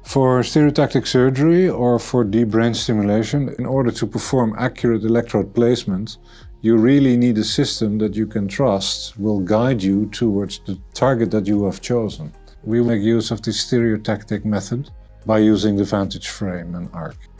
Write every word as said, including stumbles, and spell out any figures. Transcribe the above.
For stereotactic surgery or for deep brain stimulation, in order to perform accurate electrode placement, you really need a system that you can trust will guide you towards the target that you have chosen. We make use of the stereotactic method by using the Vantage frame and arc.